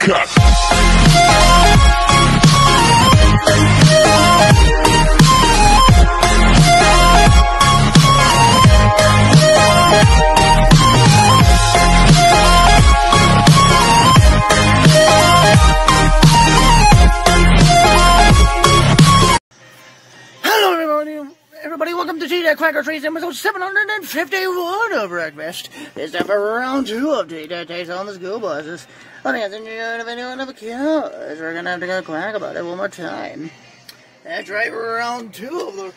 Hellcat. Everybody, welcome to TJ Quacker Trees, episode 751 of Breakfast. It's time for round 2 of TJ Takes on the School Buses. Let me ask you if anyone ever cares. We're gonna have to go quack about it one more time. That's right, round 2 of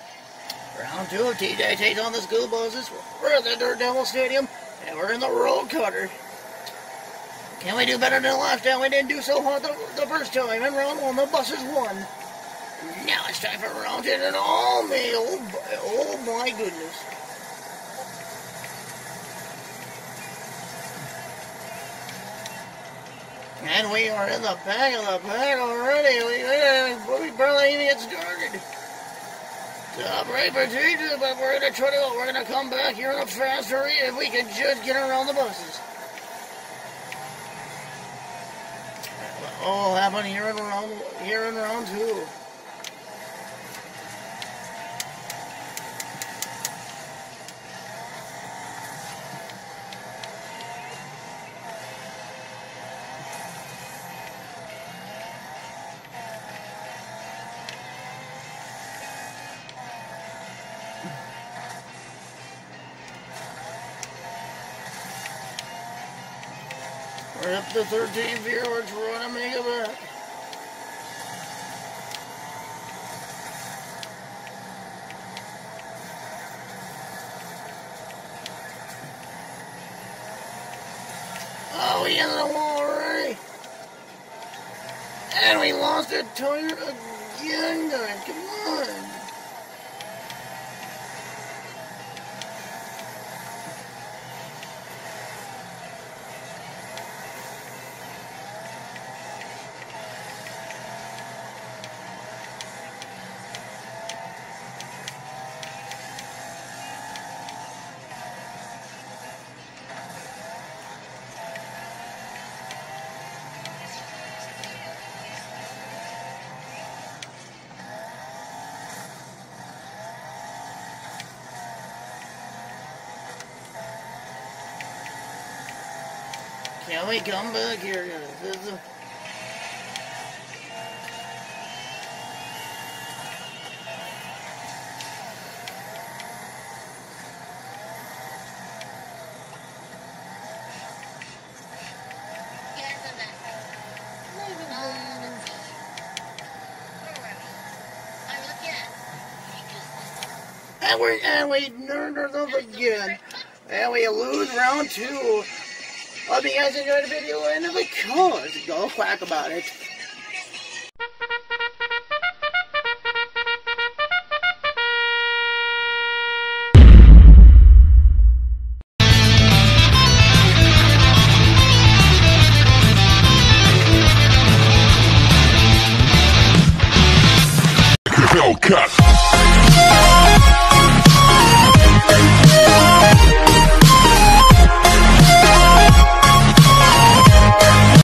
TJ Takes on the School Buses. We're at the Dirt Devil Stadium, and we're in the road cutter. Can we do better than last time? We didn't do so hot the first time. In round 1, the buses won. Now it's time for round 10 and all me. Oh my goodness. And we are in the back of the pack already. We barely even get started. Top right for TJ, but we're gonna come back here in a fast hurry if we can just get around the buses. All happen here in round 2. We're up to 13 viewers, we're on a megabyte. Oh, we hit the wall already. And we lost a tire again, guys, come on. Can we come back here, guys? And we nerded up again. And we lose round 2. Hope you guys enjoyed the video, and if it could, go quack about it. Hellcat.